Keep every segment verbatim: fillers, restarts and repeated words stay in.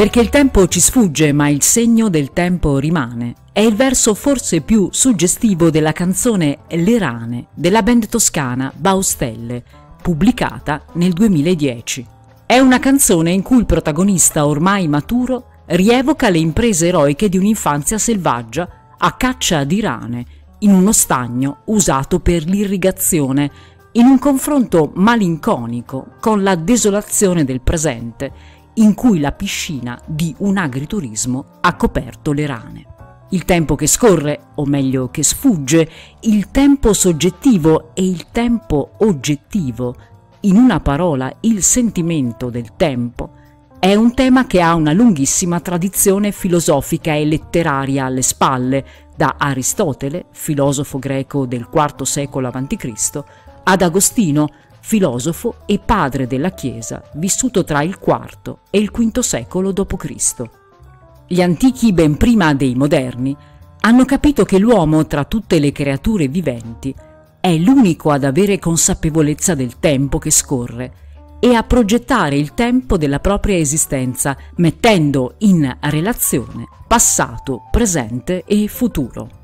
Perché il tempo ci sfugge, ma il segno del tempo rimane. È il verso forse più suggestivo della canzone Le rane della band toscana Baustelle, pubblicata nel duemiladieci. È una canzone in cui il protagonista ormai maturo rievoca le imprese eroiche di un'infanzia selvaggia a caccia di rane in uno stagno usato per l'irrigazione, in un confronto malinconico con la desolazione del presente, in cui la piscina di un agriturismo ha coperto le rane. Il tempo che scorre, o meglio che sfugge, il tempo soggettivo e il tempo oggettivo, in una parola il sentimento del tempo, è un tema che ha una lunghissima tradizione filosofica e letteraria alle spalle, da Aristotele, filosofo greco del quarto secolo avanti Cristo, ad Agostino, filosofo e padre della Chiesa, vissuto tra il quarto e il quinto secolo dopo Cristo. Gli antichi, ben prima dei moderni, hanno capito che l'uomo, tra tutte le creature viventi, è l'unico ad avere consapevolezza del tempo che scorre e a progettare il tempo della propria esistenza, mettendo in relazione passato, presente e futuro.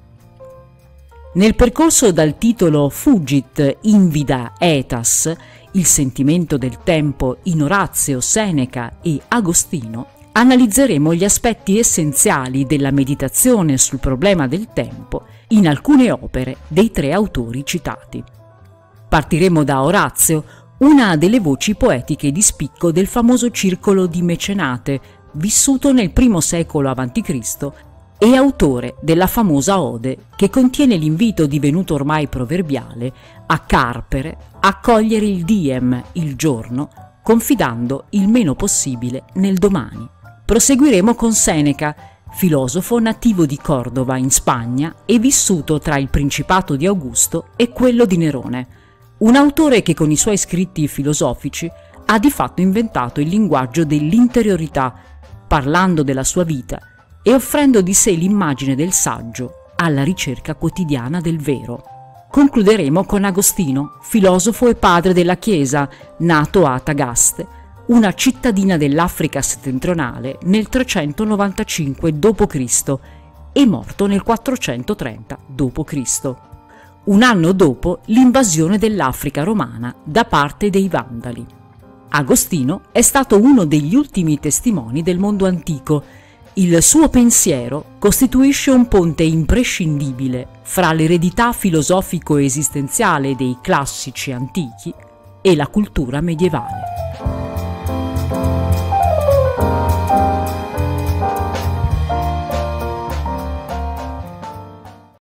Nel percorso dal titolo Fugit invida aetas, il sentimento del tempo in Orazio, Seneca e Agostino, analizzeremo gli aspetti essenziali della meditazione sul problema del tempo in alcune opere dei tre autori citati. Partiremo da Orazio, una delle voci poetiche di spicco del famoso circolo di Mecenate, vissuto nel primo secolo avanti Cristo e autore della famosa ode che contiene l'invito divenuto ormai proverbiale a carpere, a cogliere il diem, il giorno, confidando il meno possibile nel domani. Proseguiremo con Seneca, filosofo nativo di Cordova in Spagna e vissuto tra il Principato di Augusto e quello di Nerone, un autore che con i suoi scritti filosofici ha di fatto inventato il linguaggio dell'interiorità, parlando della sua vita e offrendo di sé l'immagine del saggio alla ricerca quotidiana del vero. Concluderemo con Agostino, filosofo e padre della Chiesa, nato a Tagaste, una cittadina dell'Africa settentrionale nel trecentonovantacinque dopo Cristo e morto nel quattrocentotrenta dopo Cristo, un anno dopo l'invasione dell'Africa romana da parte dei Vandali. Agostino è stato uno degli ultimi testimoni del mondo antico. Il suo pensiero costituisce un ponte imprescindibile fra l'eredità filosofico-esistenziale dei classici antichi e la cultura medievale.